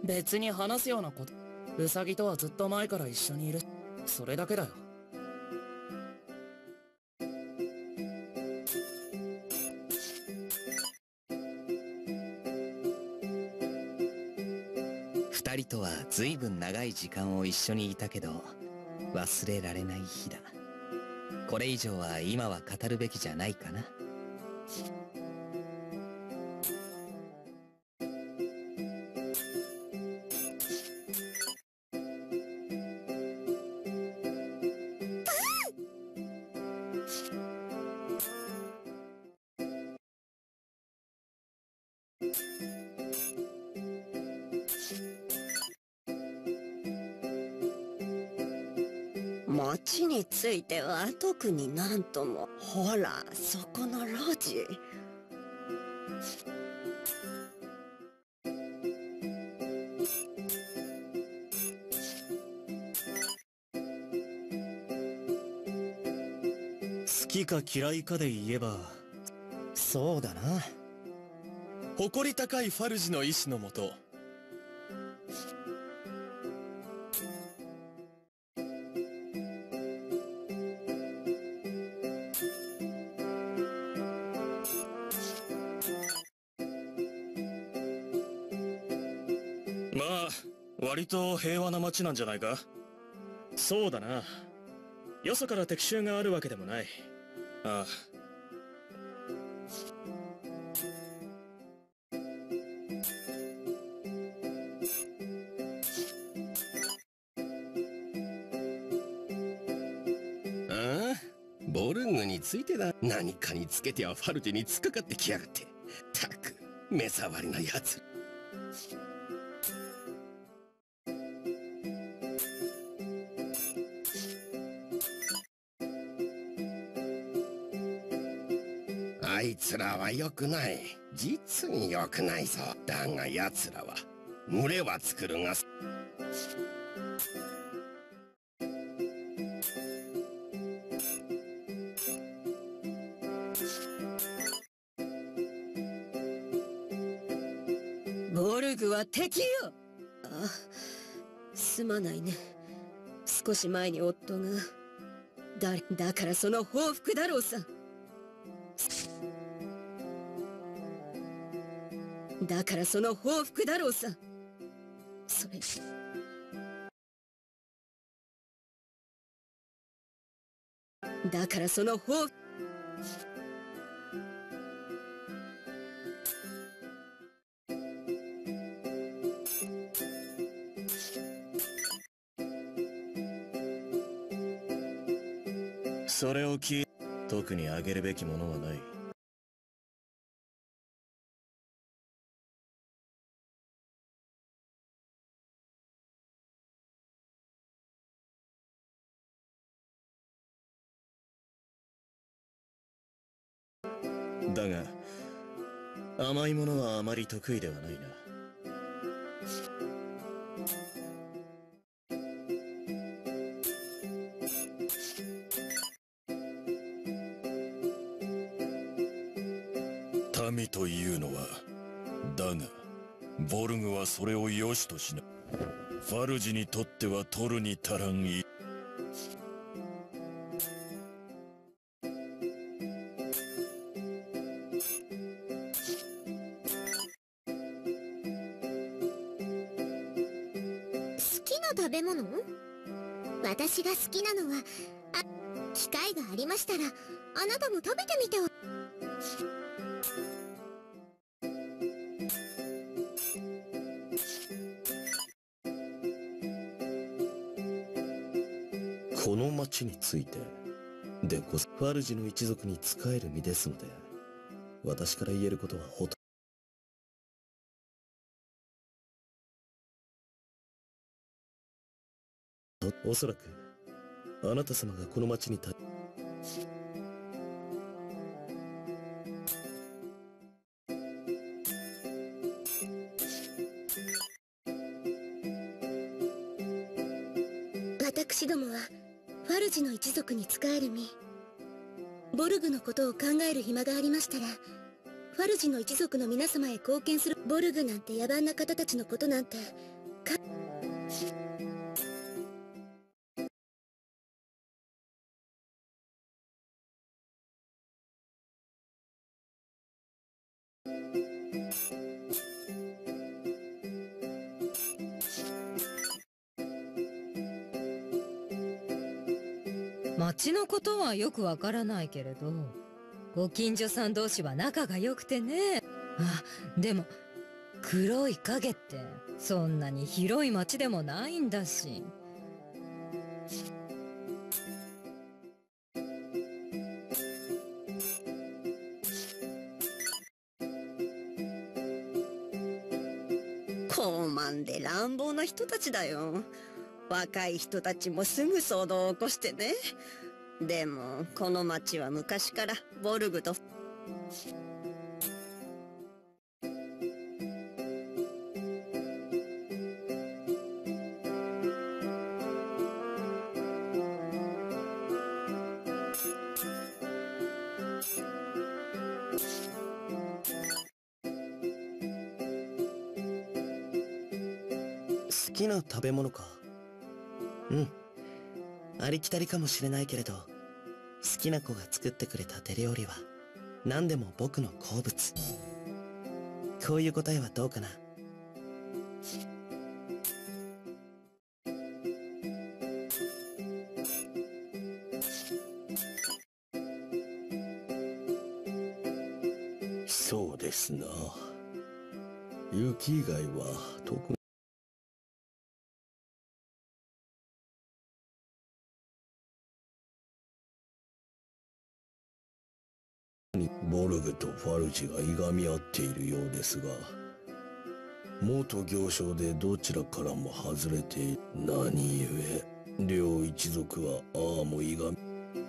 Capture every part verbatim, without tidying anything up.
別に話すようなこと。ウサギとはずっと前から一緒にいる。それだけだよ。 二人とは随分長い時間を一緒にいたけど、忘れられない日だ。これ以上は今は語るべきじゃないかな。 町については特になんとも。ほら、そこの路地。 好きか嫌いかで言えば、 そうだな。誇り高いファルジの意志のもと、まあ割と平和な町なんじゃないか。そうだな。よそから敵襲があるわけでもない。ああ。 ああ、ボルグについてだ。何かにつけてはファルジに突っかかってきやがって。たく目障りなやつ。あいつらは良くない。実に良くないぞ。だが奴らは群れは作るが、 ボルグは敵よ。あ、すまないね。少し前に夫が。だ、だからその報復だろうさ。だからその報復だろうさ。それだからその報復。 それを聞い、特にあげるべきものはない。だが甘いものはあまり得意ではないな。 民というのは、だがボルグはそれを良しとしない。ファルジにとっては取るに足らんい。 食べ物？私が好きなのは、あ、機会がありましたらあなたも食べてみては。 この町についてでこそ、ファルジの一族に仕える身ですので、私から言えることはほとんど。おそらくあなた様がこの町にた私どもはファルジの一族に仕える身。ボルグのことを考える暇がありましたら、ファルジの一族の皆様へ貢献する。ボルグなんて野蛮な方たちのことなんてか町のことはよくわからないけれど、ご近所さん同士は仲が良くてね。あ、でも黒い影ってそんなに広い町でもないんだし。 高慢で乱暴な人たちだよ。若い人たちもすぐ騒動を起こしてね。でもこの町は昔からボルグと好きな食べ物か。うん。ありきたりかもしれないけれど、好きな子が作ってくれた手料理は何でも僕の好物。こういう答えはどうかな。そうですな。雪以外は特にボルグとファルジがいがみ合っているようですが、元行商でどちらからも外れている。何故両一族はああもいがみ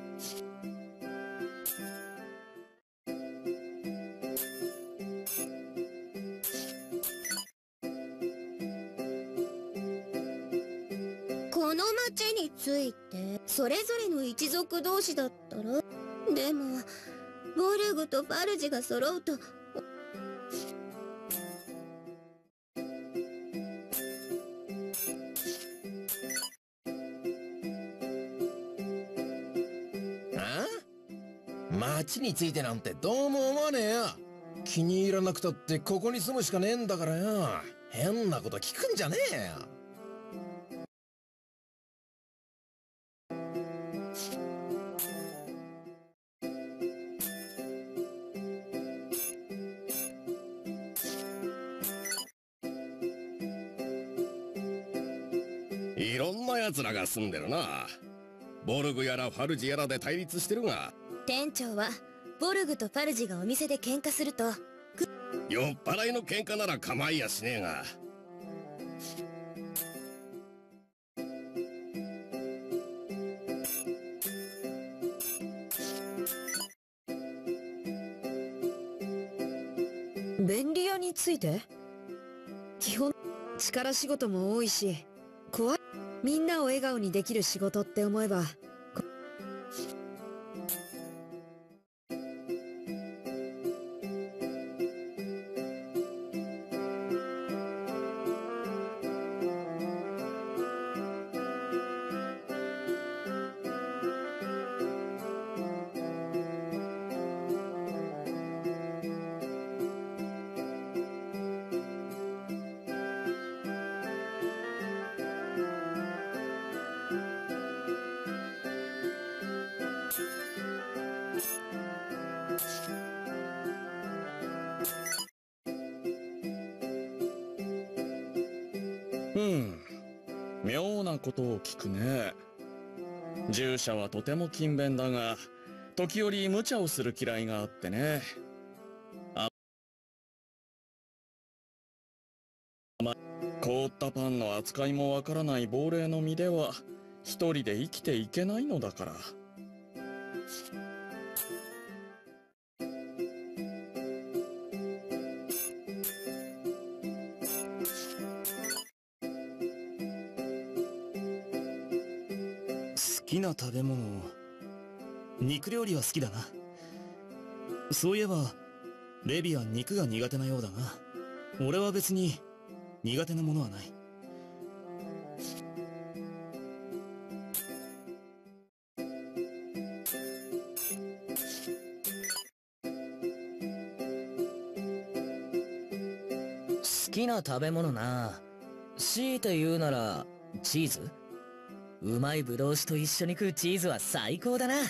この町についてそれぞれの一族同士だったら。でもボルグとファルジが揃うと。 あ？町についてなんてどうも思わねえよ。気に入らなくたってここに住むしかねえんだからよ。変なこと聞くんじゃねえよ。いろんな奴らが住んでるな。ボルグやらファルジやらで対立してるが、 店長はボルグとファルジがお店で喧嘩すると。 酔っ払いの喧嘩なら構いやしねえが。 便利屋について基本力仕事も多いし怖い。みんなを笑顔にできる仕事って思えばうん、妙なことを聞くね。従者はとても勤勉だが、時折無茶をする嫌いがあってね。あま、凍ったパンの扱いもわからない亡霊の身では一人で生きていけないのだから。 好きな食べ物、肉料理は好きだな。そういえばレビは肉が苦手なようだが、俺は別に苦手なものはない。 きな食べ物な。強いて言うならチーズ。うまいブドウ酒と一緒に食うチーズは最高だな。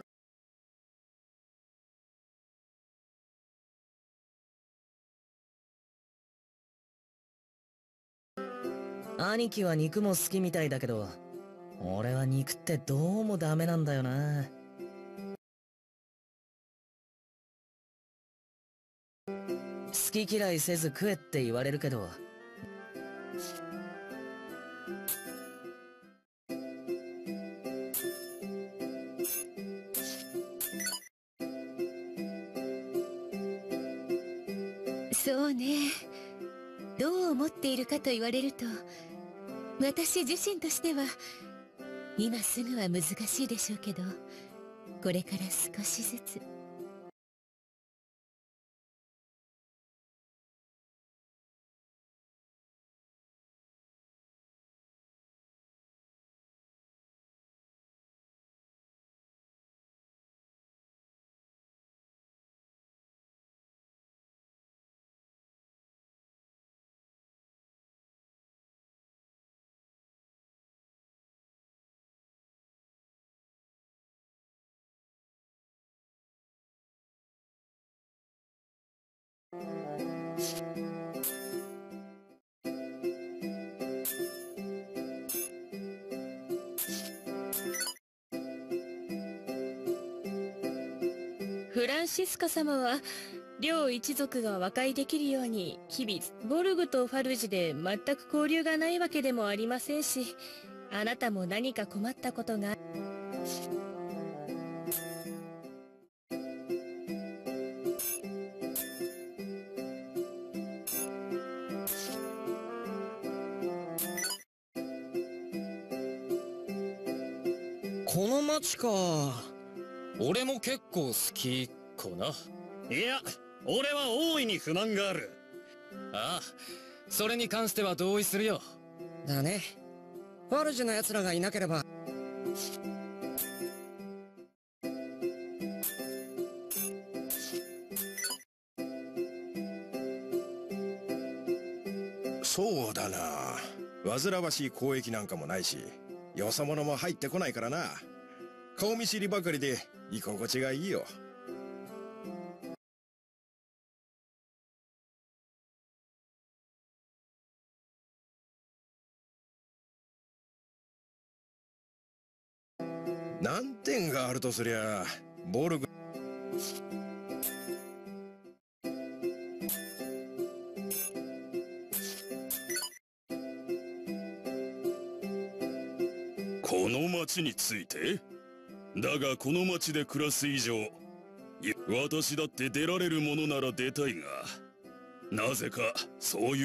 兄貴は肉も好きみたいだけど、俺は肉ってどうもダメなんだよな。好き嫌いせず食えって言われるけど、 そうね。どう思っているかと言われると、私自身としては今すぐは難しいでしょうけど、これから少しずつ。 フランシスカ様は両一族が和解できるように日々ボルグとファルジで全く交流がないわけでもありませんし、あなたも何か困ったことが。 この町か。俺も結構好きかな。 いや、俺は大いに不満がある。 ああ、それに関しては同意するよ。 だね。ファルジュの奴らがいなければ。 そうだな。煩わしい交易なんかもないし、よそ者も入ってこないからな。顔見知りばかりで居心地がいいよ。難点があるとすりゃボルグ。 この町について？だがこの町で暮らす以上、い私だって出られるものなら出たいが、なぜかそういう。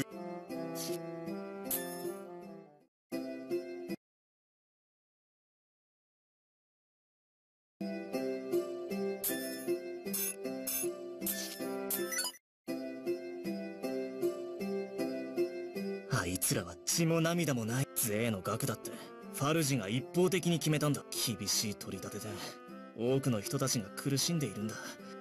あいつらは血も涙もない税の額だってファルジが一方的に決めたんだ。厳しい取り立てで多くの人たちが苦しんでいるんだ。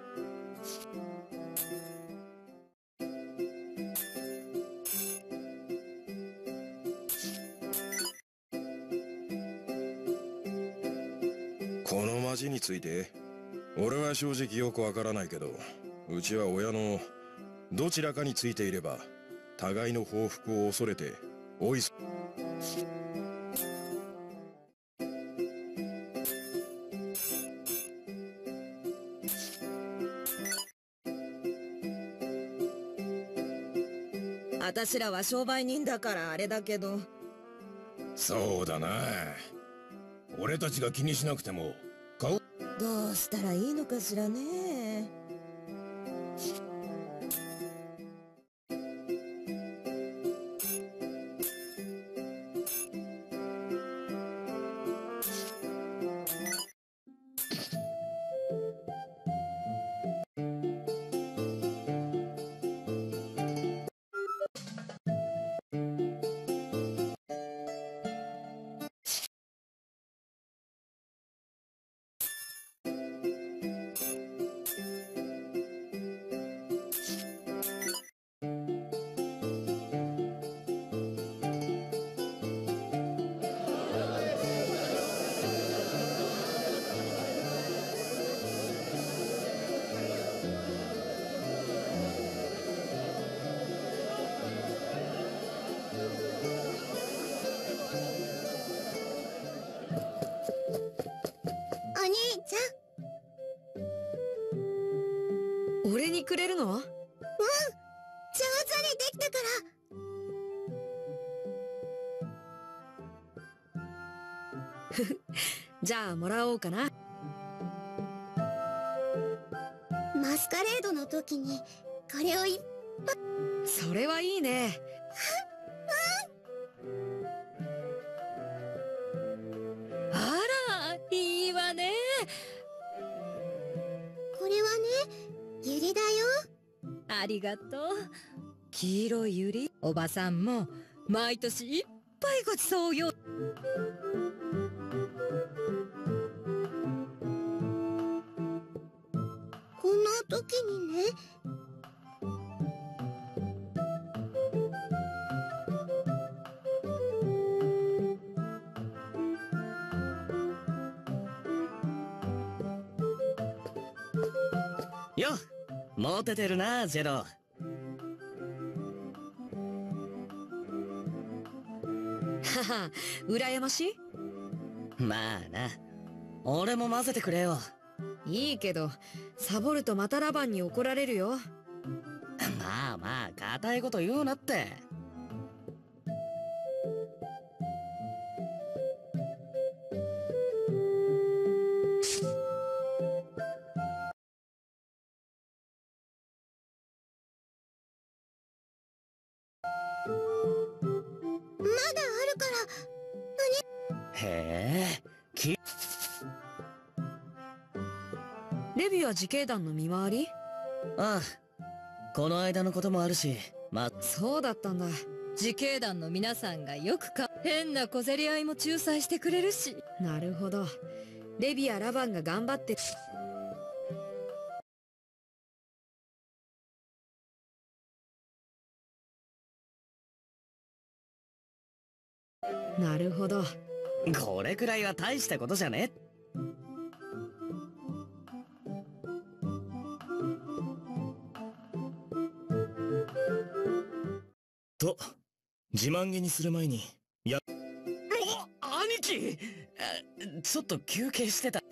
この町について俺は正直よくわからないけど、うちは親のどちらかについていれば互いの報復を恐れておいそ。 私らは商売人だからあれだけど。 そうだな。俺たちが気にしなくても顔。 どうしたらいいのかしらね。 くれるの？うん、上手にできたから。 ふふ、じゃあもらおうかな。 マスカレードの時にこれをいっぱい。 それはいいね。 あら、いいわね。 これはね、ユリだよ。 ありがとう。黄色いユリ。おばさんも毎年いっぱいごちそうよ。 こんな時にね。 よっ、モテてるなジェロ。 はは、羨ましい？ まあな、俺も混ぜてくれよ。 いいけど、サボるとまたラバンに怒られるよ。 まあまあ、固いこと言うなって。 まだあるから。 へえ、きレビは自警団の見回り？ ああ、この間のこともあるし、ま、 そうだったんだ。 自警団の皆さんがよくか変な小競り合いも仲裁してくれるし。 なるほど。レビやラバンが頑張って。なるほど。 これくらいは大したことじゃね。と、自慢げにする前に、や、お、兄貴、ちょっと休憩してた。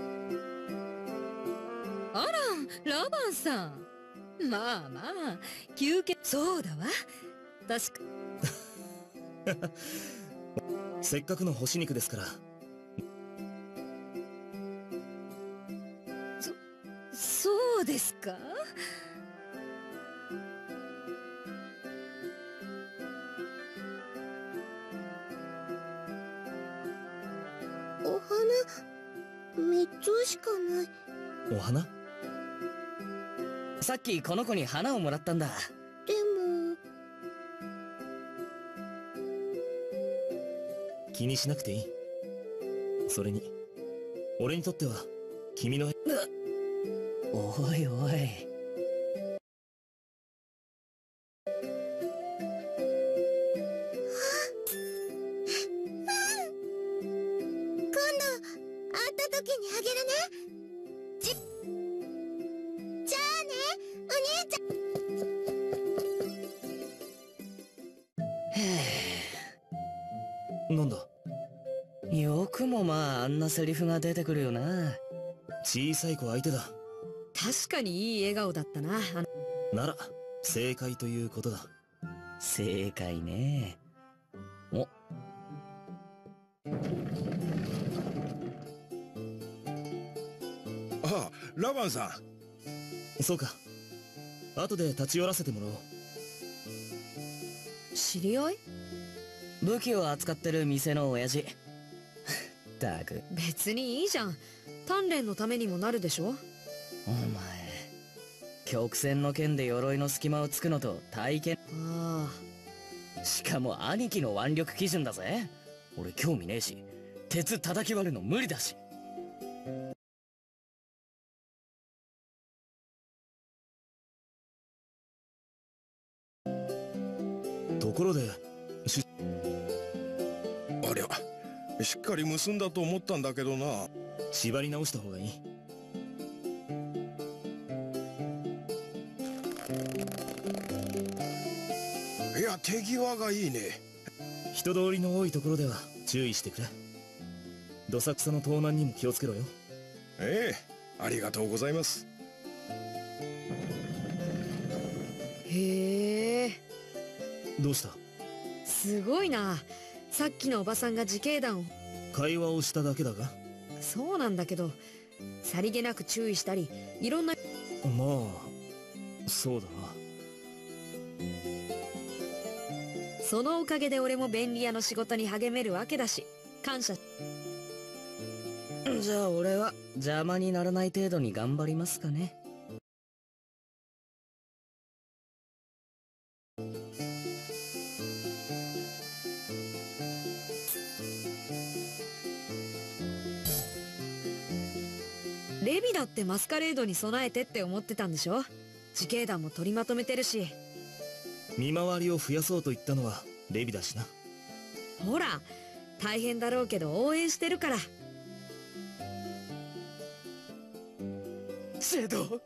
あら、ラバンさん。まあまあ、休憩。そうだわ。確か。 せっかくの干し肉ですから。 そ、そうですか？ お花みっつしかない。 お花？さっきこの子に花をもらったんだ。 でも気にしなくていい。それに俺にとっては君のおいおい、なんだ。よくもまああんなセリフが出てくるよな。小さい子相手だ。 確かにいい笑顔だったな。 なら正解ということだ。正解ね。お、 あ、ラバンさん。そうか。後で立ち寄らせてもらおう。 知り合い？ 武器を扱ってる店の親父。ったく。 別にいいじゃん。鍛錬のためにもなるでしょ。 お前、曲線の剣で鎧の隙間をつくのと体験。 ああ。しかも兄貴の腕力基準だぜ。俺興味ねえし、鉄叩き割るの無理だし。ところで、しありゃ、しっかり結んだと思ったんだけどな。 縛り直した方がいい。 いや、手際がいいね。 人通りの多いところでは注意してくれ。どさくさの盗難にも気をつけろよ。 ええ、ありがとうございます。 へえ。 どうした？ すごいな。さっきのおばさんが自警団を。 会話をしただけだが。 そうなんだけど、さりげなく注意したり、いろんな。 まあそうだな。 そのおかげで俺も便利屋の仕事に励めるわけだし、感謝。 じゃあ俺は邪魔にならない程度に頑張りますかね。 レビだってマスカレードに備えてって思ってたんでしょ。自警団も取りまとめてるし。 見回りを増やそうと言ったのはレビだしな。 ほら、大変だろうけど応援してるから。 シェド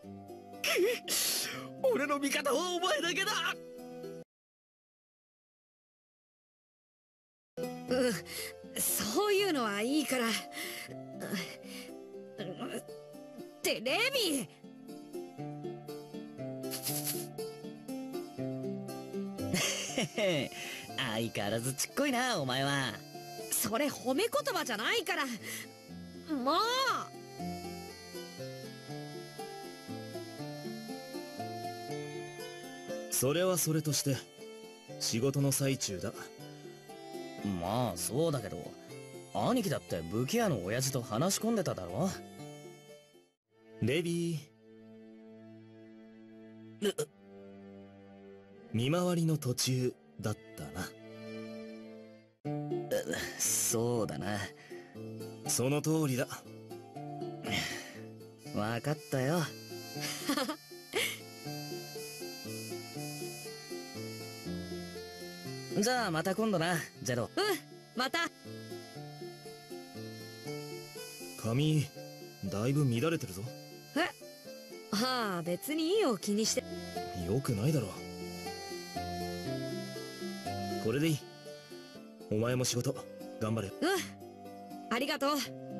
俺の味方はお前だけだ。 うん、そういうのはいいから。ってレビー相変わらずちっこいなお前は。 それ褒め言葉じゃないから。もうそれはそれとして仕事の最中だ。 まあそうだけど兄貴だって武器屋の親父と話し込んでただろ。 レビー、見回りの途中だったな。 そうだな。 その通りだ。 わかったよ。じゃあまた今度なジェド。 うん、また。 髪だいぶ乱れてるぞ。 え、はあ別にいいよ、気にして。 よくないだろ。これでいい。お前も仕事頑張れ。 うん、ありがとう。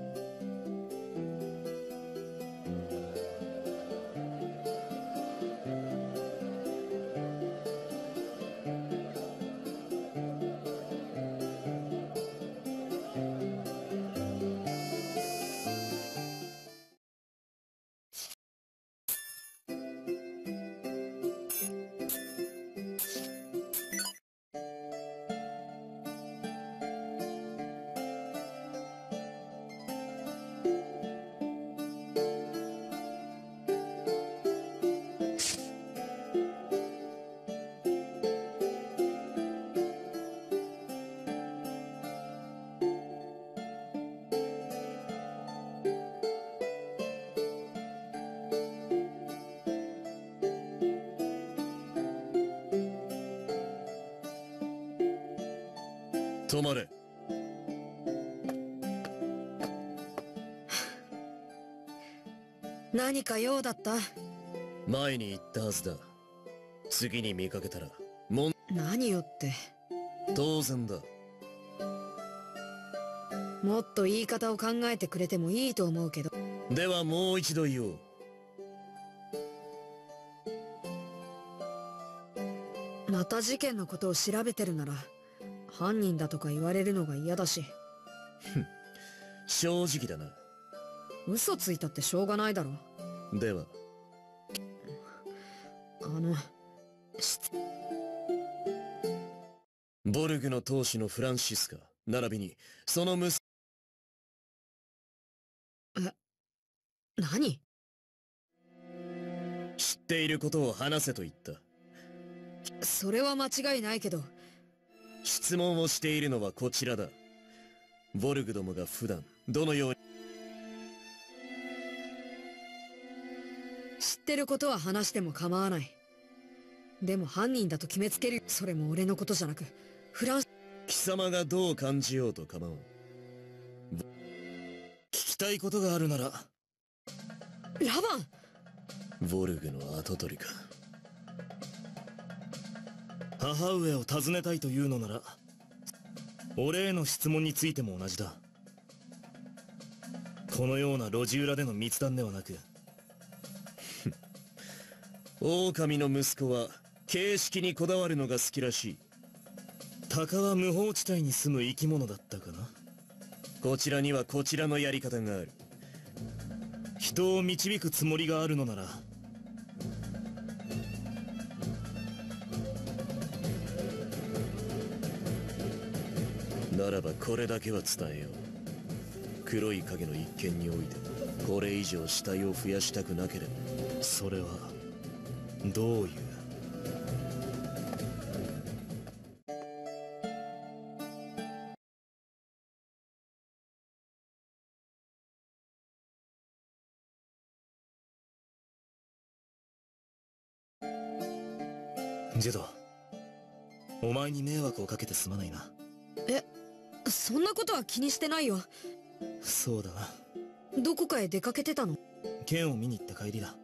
止まれ。 何か用だった？ 前に言ったはずだ。次に見かけたらもん。 何よって。 当然だ。 もっと言い方を考えてくれてもいいと思うけど。 ではもう一度言おう。 また事件のことを調べてるなら犯人だとか言われるのが嫌だし。 正直だな。 嘘ついたってしょうがないだろ。 ではあのボルグの当主のフランシスカ並びにその息子。 え、何？ 知っていることを話せと言った。 それは間違いないけど。 質問をしているのはこちらだ。ボルグどもが普段どのように。 知ってることは話しても構わない。でも犯人だと決めつける。それも俺のことじゃなくフランス。 貴様がどう感じようと構わん。 聞きたいことがあるなら。 ラバン。ボルグの跡取りか。 母上を訪ねたいというのなら俺への質問についても同じだ。このような路地裏での密談ではなく。 狼の息子は形式にこだわるのが好きらしい。鷹は無法地帯に住む生き物だったかな。こちらにはこちらのやり方がある。人を導くつもりがあるのなら、ならばこれだけは伝えよう。黒い影の一件においてこれ以上死体を増やしたくなければ。それはどういう。ジェド、お前に迷惑をかけてすまないな。 え、そんなことは気にしてないよ。 そうだな。 どこかへ出かけてたの？ 剣を見に行った帰りだ。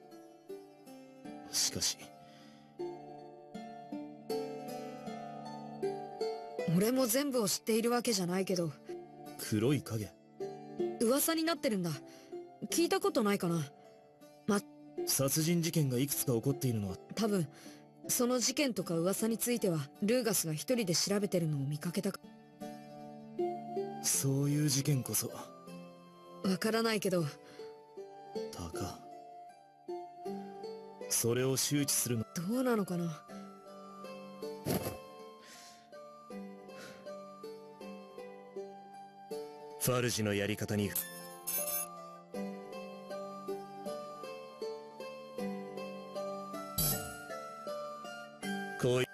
しかし俺も全部を知っているわけじゃないけど。 黒い影？ 噂になってるんだ。聞いたことないかな。ま、 殺人事件がいくつか起こっているのは多分その事件とか噂についてはルーガスが一人で調べてるのを見かけたか。 そういう事件こそ。 わからないけど。 タカ、それを周知するのどうなのかな。 ファルジのやり方にこうい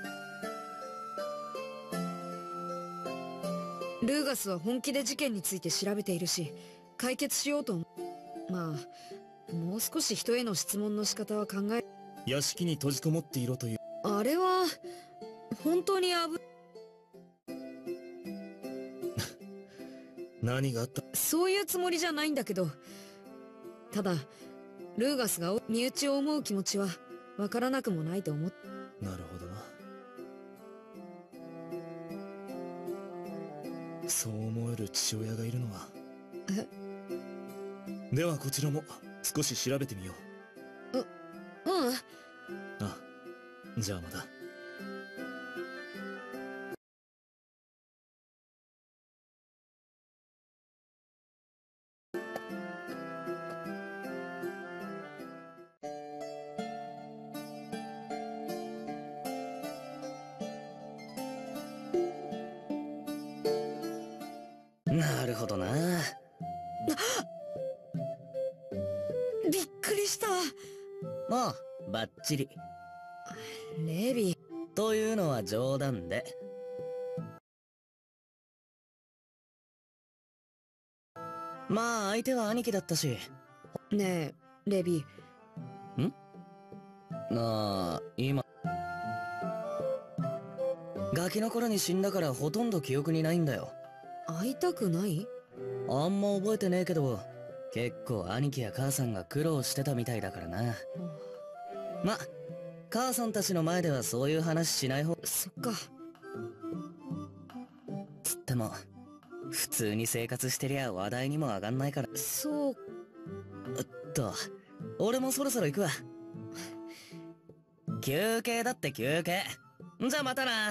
ルーガスは本気で事件について調べているし、解決しようと思う。まあもう少し人への質問の仕方は考え。 屋敷に閉じこもっていろという。 あれは本当に危何があった？ そういうつもりじゃないんだけど、ただルーガスが身内を思う気持ちはわからなくもないと思って。 なるほどな。そう思える父親がいるのは。 え？ ではこちらも少し調べてみよう。ううん。 あ、じゃあまた。 なるほどな。 びっくりした。 まあバッチリ。 レビー。 というのは冗談で。まあ相手は兄貴だったし。 ねえレビー。ん？なあ今ガキの頃に死んだからほとんど記憶にないんだよ。 会いたくない？ あんま覚えてねえけど、結構兄貴や母さんが苦労してたみたいだからな。ま、母さんたちの前ではそういう話しない方。 そっか。 つっても普通に生活してりゃ話題にも上がんないから。 そう。 っと俺もそろそろ行くわ。休憩だって休憩。じゃあまたな。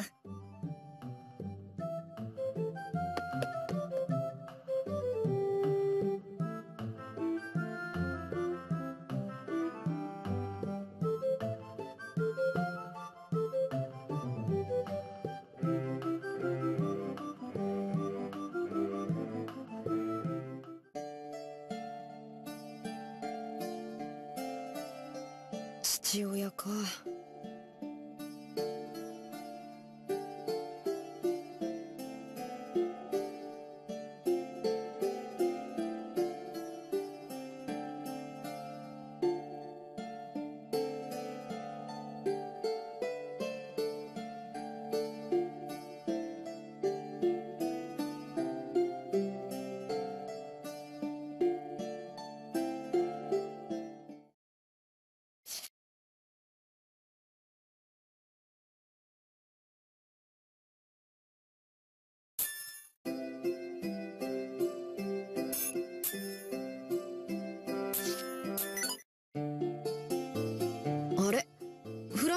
父親か。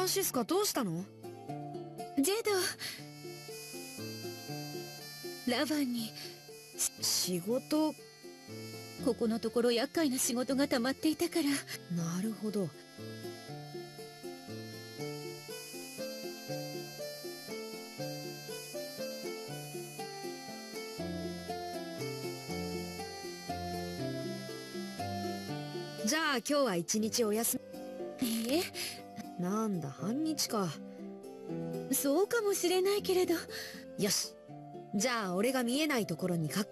ンシスカどうしたの？ ジェド、ラバンに仕事。 ここのところ厄介な仕事が溜まっていたから。 なるほど。じゃあ今日は一日お休み。 いいえ。 なんだ、半日か。 そうかもしれないけれど。 よし、じゃあ俺が見えないところにか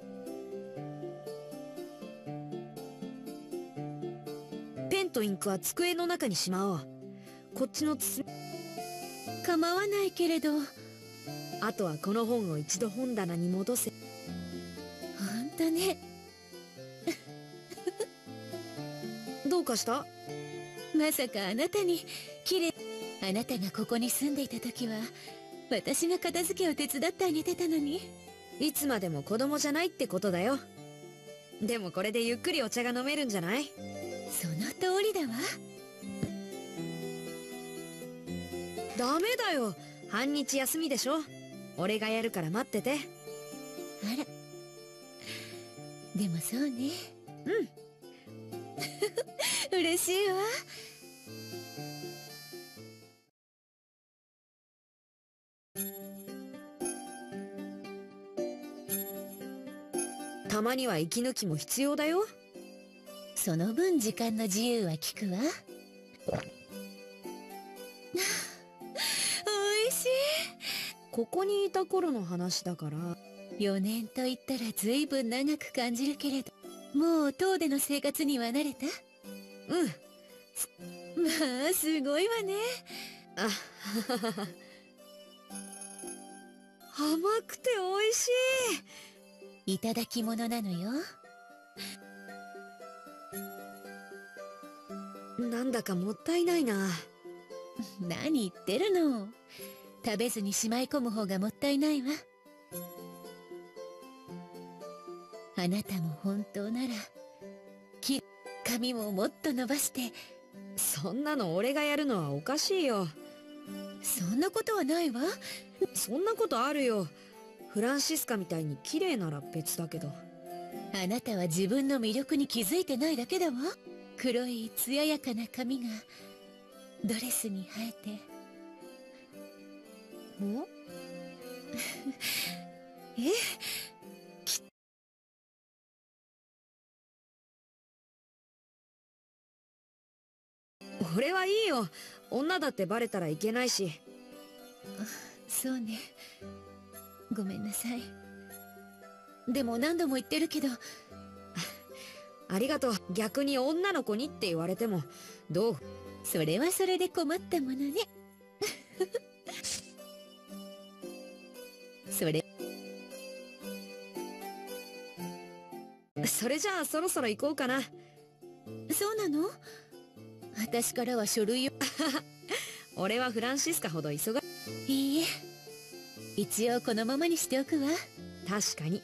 ペンとインクは机の中にしまおう。こっちの包み構わないけれど。 あとはこの本を一度本棚に戻せ。 ほんとね。 どうかした？ まさかあなたにきれい。あなたがここに住んでいた時は私が片付けを手伝ってあげてたのに。 いつまでも子供じゃないってことだよ。でもこれでゆっくりお茶が飲めるんじゃない？ その通りだわ。 ダメだよ、半日休みでしょ。俺がやるから待ってて。 あら、でもそうね。 うん嬉しいわ。 たまには息抜きも必要だよ。 その分時間の自由は利くわ。おいしい。 ここにいた頃の話だから。 よねんと言ったらずいぶん長く感じるけれど、もう塔での生活には慣れた？ うん。 まあすごいわね。 あ甘くて美味しい。いただき物なのよ。 なんだかもったいないな。 何言ってるの。食べずにしまい込む方がもったいないわ。あなたも本当ならき髪ももっと伸ばして。 そんなの俺がやるのはおかしいよ。 そんなことはないわ。 そんなことあるよ。フランシスカみたいに綺麗なら別だけど。 あなたは自分の魅力に気づいてないだけだわ。黒い艶やかな髪がドレスに生えて。 おえ俺はいいよ。女だってバレたらいけないし。 そうね。ごめんなさい。でも何度も言ってるけど。 ありがとう。逆に女の子にって言われてもどう？ それはそれで困ったものね。それそれじゃあそろそろ行こうかな。 そうなの？私からは書類を。 俺はフランシスカほど忙いいえ、一応このままにしておくわ。 確かに。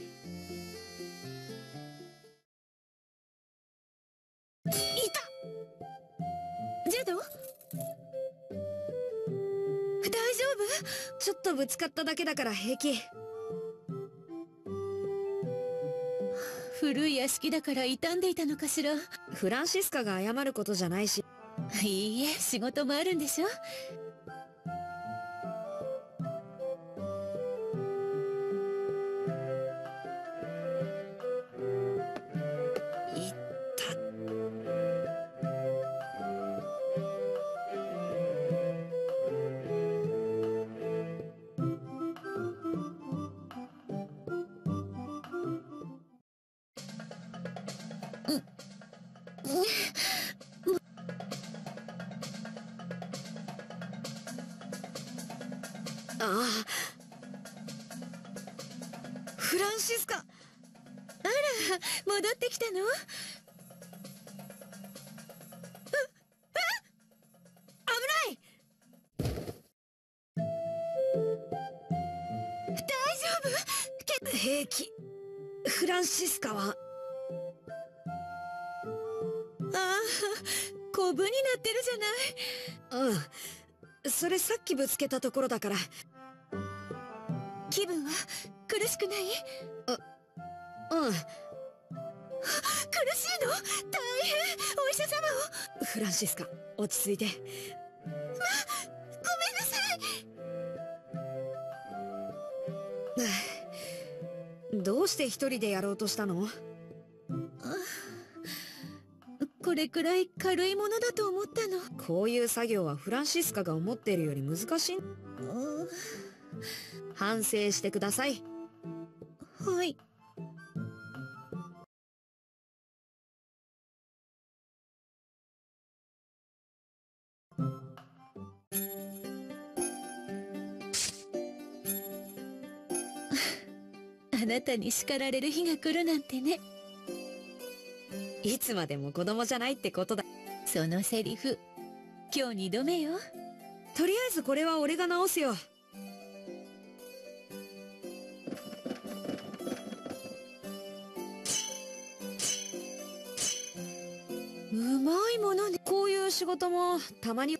いた！ジェド？大丈夫？ ちょっとぶつかっただけだから平気。 古い屋敷だから傷んでいたのかしら。 フランシスカが謝ることじゃないし。 いいえ、仕事もあるんでしょ。 ああ、フランシスカ。あら、 戻ってきたの？ 平気。フランシスカは。 ああ、コブになってるじゃない。 うん。 それさっきぶつけたところだから。 気分は苦しくない？ うん。 苦しいの？大変！お医者様を。 フランシスカ、落ち着いて。 ま、ごめんなさい。どうして一人でやろうとしたの？ これくらい軽いものだと思ったの。 こういう作業はフランシスカが思っているより難しい。反省してください。 はい。あなたに叱られる日が来るなんてね。 いつまでも子供じゃないってことだ。 そのセリフ、今日二度目よ。 とりあえずこれは俺が直すよ。 うまいものね。 こういう仕事もたまに。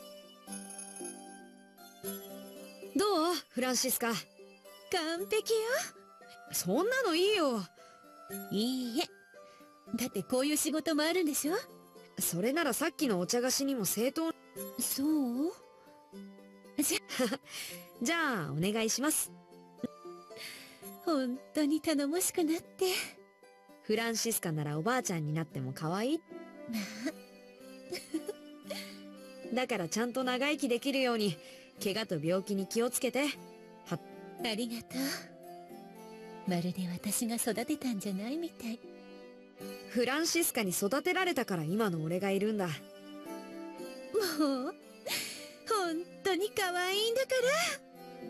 どう？フランシスカ。 完璧よ。 そんなのいいよ。 いいえ。だってこういう仕事もあるんでしょ？ それならさっきのお茶菓子にも正当。 そう？じゃじゃあお願いします。 本当に頼もしくなって。 フランシスカならおばあちゃんになっても可愛い。だからちゃんと長生きできるように怪我と病気に気をつけて。はっ。 ありがとう。まるで私が育てたんじゃないみたい。 フランシスカに育てられたから今の俺がいるんだ。 もう本当に可愛いんだから。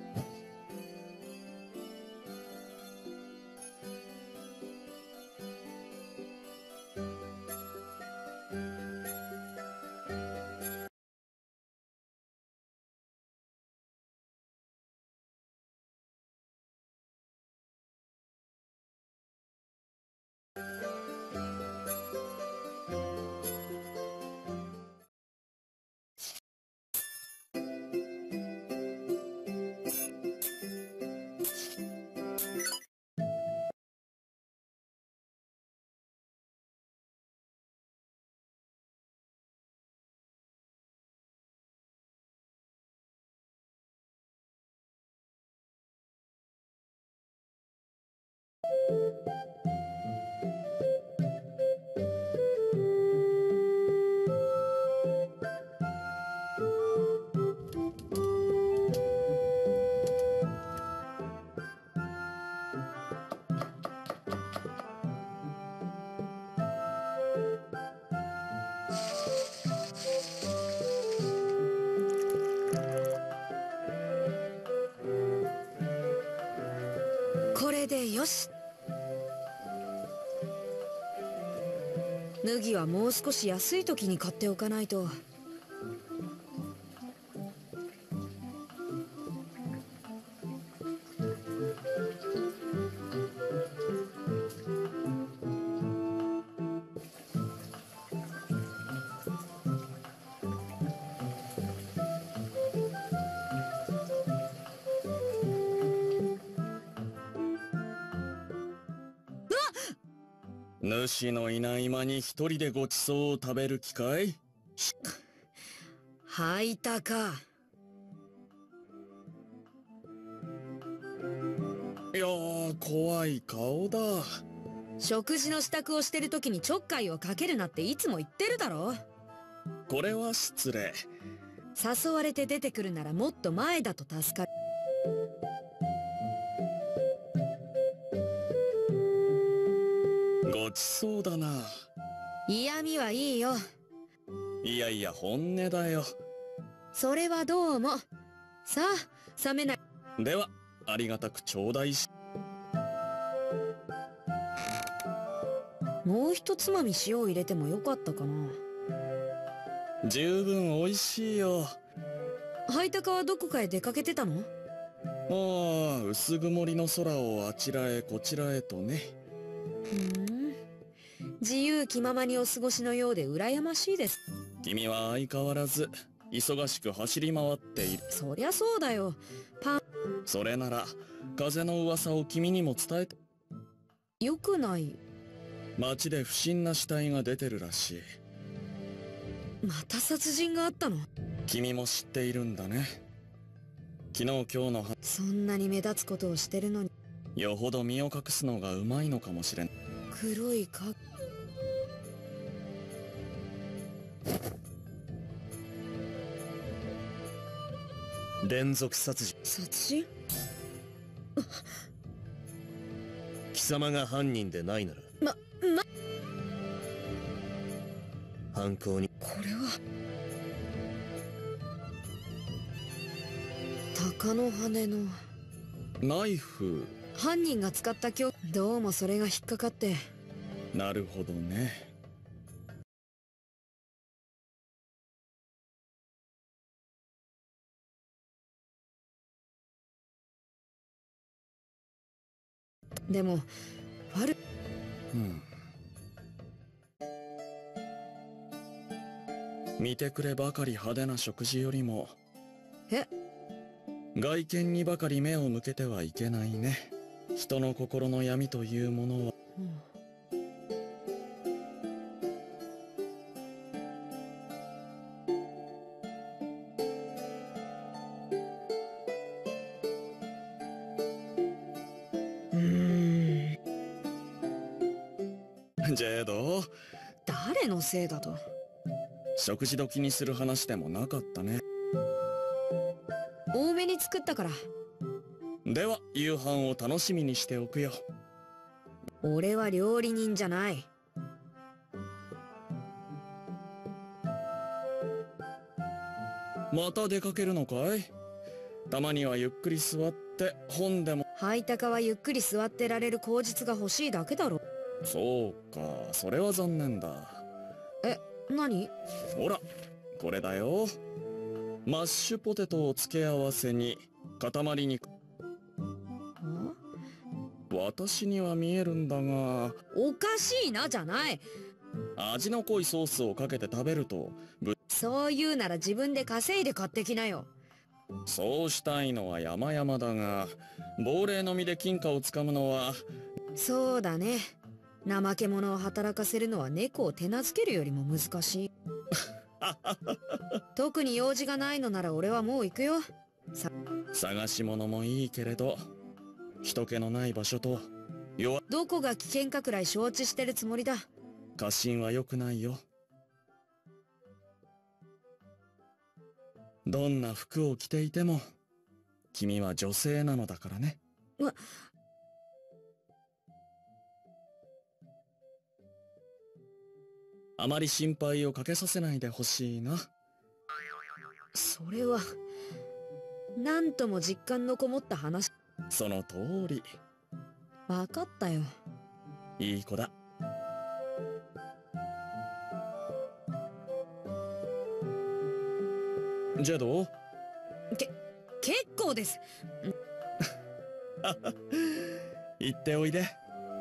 これでよし。麦はもう少し安い時に買っておかないと。 主のいない間に一人でごちそうを食べる気かい？ 吐いたか。 いやー、怖い顔だ。 食事の支度をしてる時にちょっかいをかけるなっていつも言ってるだろ。 これは失礼。 誘われて出てくるならもっと前だと助かる。 ごちそうだな。 嫌味はいいよ。 いやいや、本音だよ。 それはどうも。さあ、冷めない。 では、ありがたく頂戴し。 もう一つまみ塩を入れてもよかったかな。 十分美味しいよ。 ハイタカはどこかへ出かけてたの？ ああ、薄曇りの空をあちらへこちらへとね。 ふーん。自由気ままにお過ごしのようで羨ましいです。 君は相変わらず忙しく走り回っている。 そりゃそうだよ。パン。 それなら風の噂を君にも伝えて。 よくない。 町で不審な死体が出てるらしい。 また殺人があったの？ 君も知っているんだね。昨日今日のはそんなに目立つことをしてるのに。 よほど身を隠すのがうまいのかもしれん。 黒いか連続殺人。 殺人？ 貴様が犯人でないならま、ま犯行に。 これは鷹の羽のナイフ。 犯人が使った凶。どうもそれが引っかかって。 なるほどね。 でもファル、 うん、見てくればかり派手な食事よりもえ外見にばかり目を向けてはいけないね。人の心の闇というものは、 うん、 ジェイド、 誰のせいだと？ 食事時にする話でもなかったね。 多めに作ったから。 では夕飯を楽しみにしておくよ。 俺は料理人じゃない。 また出かけるのかい？たまにはゆっくり座って本でも。 ハイタカはゆっくり座ってられる口実が欲しいだけだろ。 そうか、それは残念だ。 え、何？ ほらこれだよ。マッシュポテトを付け合わせに塊肉。私には見えるんだが。 おかしいなじゃない。 味の濃いソースをかけて食べるとぶ。 そう言うなら自分で稼いで買ってきなよ。 そうしたいのは山々だが、亡霊の実で金貨をつかむのは。 そうだね。怠け者を働かせるのは猫を手なずけるよりも難しい。特に用事がないのなら俺はもう行くよ。さ探し物もいいけれど人気のない場所と弱。 どこが危険かくらい承知してるつもりだ。 過信は良くないよ。どんな服を着ていても君は女性なのだからね。 わあまり心配をかけさせないでほしいな。 それはなんとも実感のこもった話。 その通り。 分かったよ。 いい子だ。ジェド？ け、結構です。 行っておいで。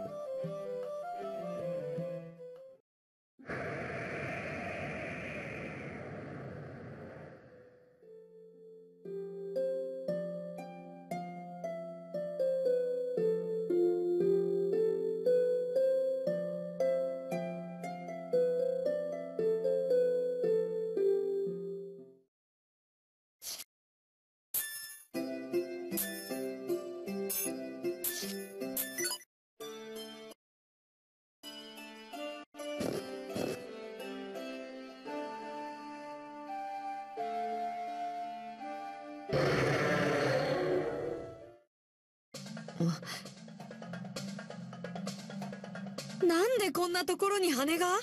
なんでこんなところに羽が？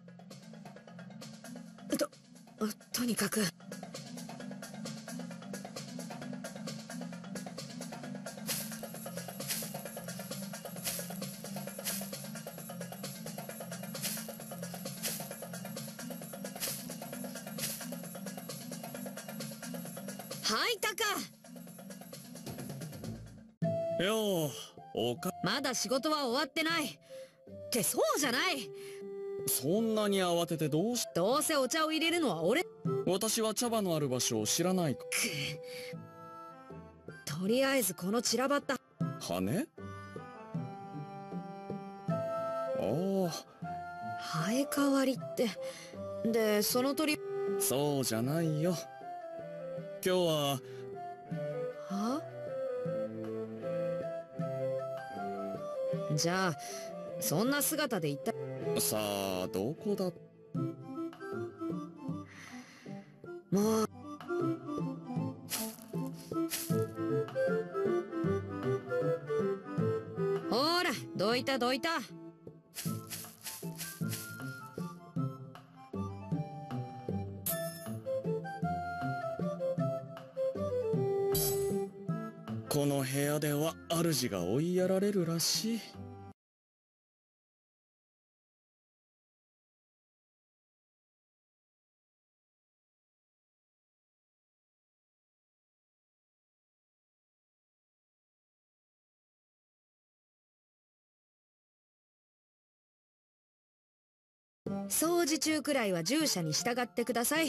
と、とにかく。はいたか。 よう、おか。 まだ仕事は終わってない。ってそうじゃない。 そんなに慌ててどうしどうせお茶を入れるのは俺。 私は茶葉のある場所を知らないか。 とりあえずこの散らばった羽？おお。 生え変わりって。でその鳥。 そうじゃないよ。今日は。 は？じゃあそんな姿で行った。 さあどこだ。 もう。ほらどいたどいた。 この部屋では主が追いやられるらしい。 掃除中くらいは従者に従ってください。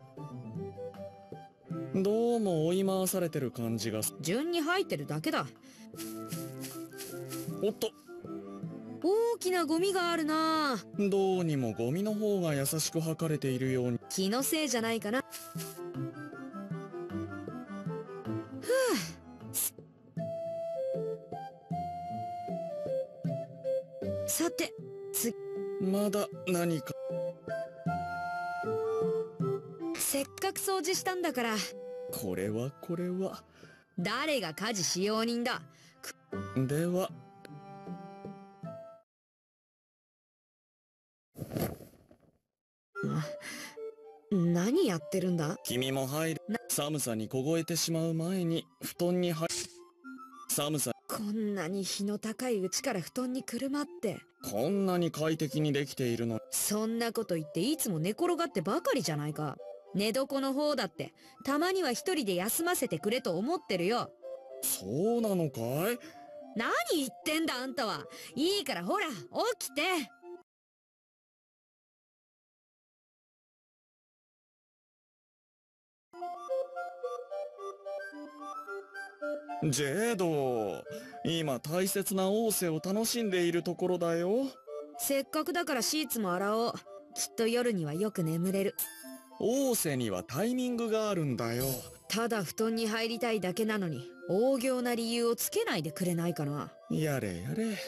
どうも追い回されてる感じが。 順に入ってるだけだ。 おっと、 大きなゴミがあるな。 どうにもゴミの方が優しく測れているように。 気のせいじゃないかな。ふぅ。さて次。 まだ何か。 せっかく掃除したんだから。 これはこれは。 誰が家事使用人だ。 では。 何やってるんだ。 君も入る。寒さに凍えてしまう前に布団に入る。寒さ。 こんなに日の高いうちから布団にくるまって。 こんなに快適にできているの。 そんなこと言っていつも寝転がってばかりじゃないか。寝床の方だってたまには一人で休ませてくれと思ってるよ。 そうなのかい。 何言ってんだあんたは。いいからほら起きて。 ジェード、今大切な仰せを楽しんでいるところだよ。 せっかくだからシーツも洗おう。きっと夜にはよく眠れる。 仰せにはタイミングがあるんだよ。 ただ布団に入りたいだけなのに大行な理由をつけないでくれないかな。 やれやれ。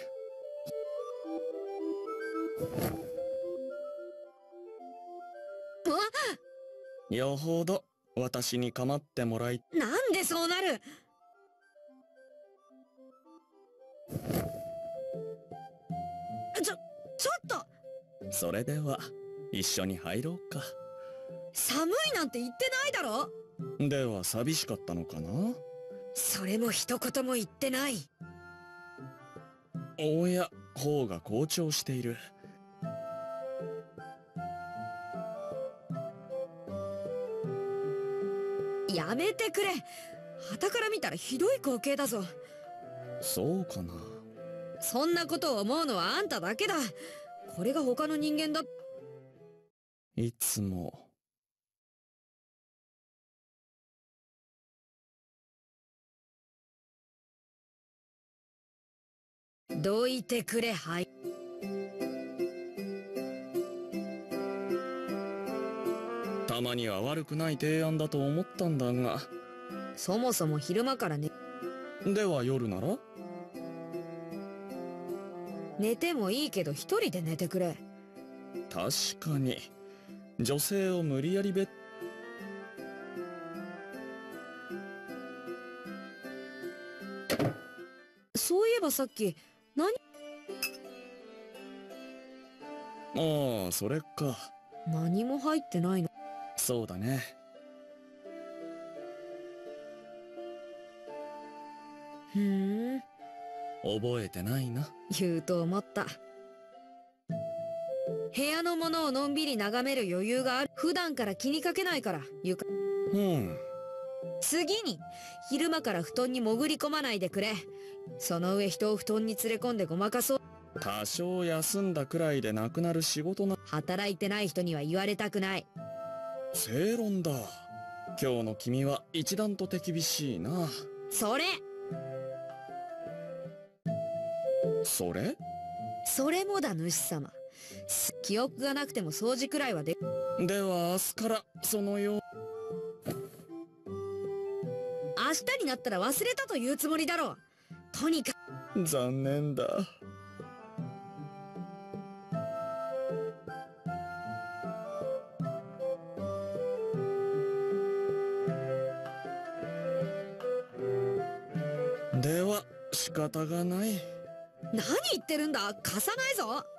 よほど私に構ってもらい。 なんでそうなる。ちょ、ちょっと。 それでは一緒に入ろうか。 寒いなんて言ってないだろ。 では寂しかったのかな。 それも一言も言ってない。 おや、頬が紅潮している。 やめてくれ。傍から見たらひどい光景だぞ。 そうかな。 そんなことを思うのはあんただけだ。これが他の人間だ。 いつも。 どいてくれ。はい。 たまには悪くない提案だと思ったんだが。 そもそも昼間からね。 では夜なら。 寝てもいいけど一人で寝てくれ。 確かに女性を無理やりベッ。 そういえばさっき何。 ああ、それか。 何も入ってないの。 そうだね。 ふーん。 覚えてないな。 言うと思った。部屋のものをのんびり眺める余裕がある。普段から気にかけないから床。 うん。 次に昼間から布団に潜り込まないでくれ。その上人を布団に連れ込んでごまかそう。 多少休んだくらいでなくなる仕事な。 働いてない人には言われたくない。 正論だ。今日の君は一段と手厳しいな。 それそれそれもだ、主様。記憶がなくても掃除くらいはで。 では明日からそのよう。 明日になったら忘れたというつもりだろう。とにかく残念だ。では仕方がない。 何言ってるんだ、貸さないぞ。